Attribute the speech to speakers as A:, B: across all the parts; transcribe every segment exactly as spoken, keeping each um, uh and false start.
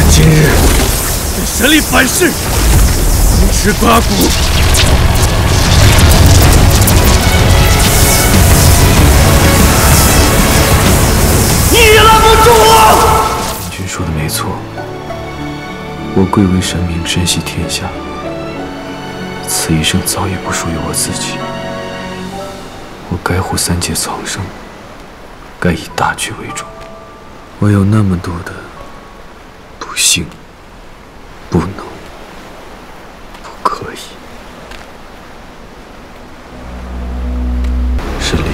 A: 今日对神力反噬，风驰刮骨。你也拦不住我！
B: 君说的没错，我贵为神明，珍惜天下。此一生早已不属于我自己，我该护三界苍生，该以大局为重。我有那么多的不幸、不能、不可以。神力，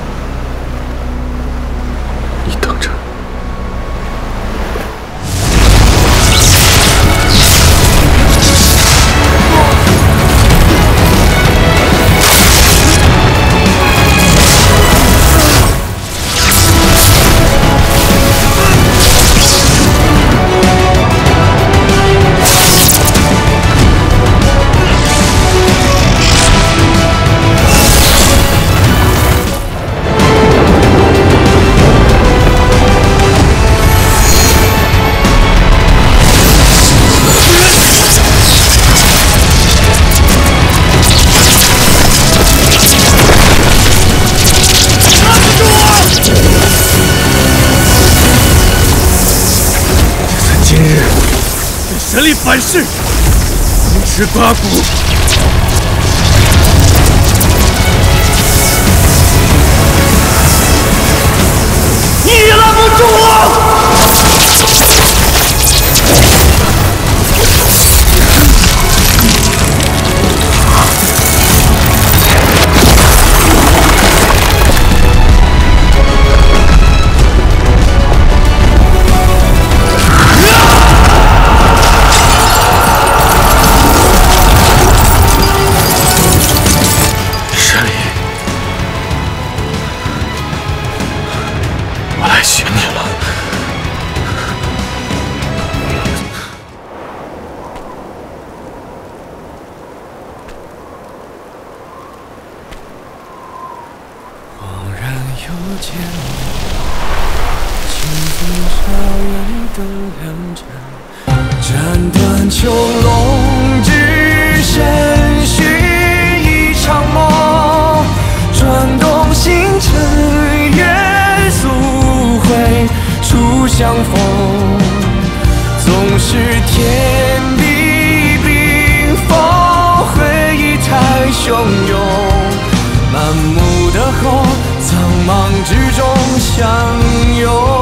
B: 你等着。
A: 神力反噬，风驰刮骨。你也拦不住我！
B: 我来寻你了。
C: 恍然又见你，清风茶园灯两盏，斩断囚笼只身续一场梦，转动星辰月速回初相逢，总是天地冰封，回忆太汹涌，满目的红，苍茫之中相拥。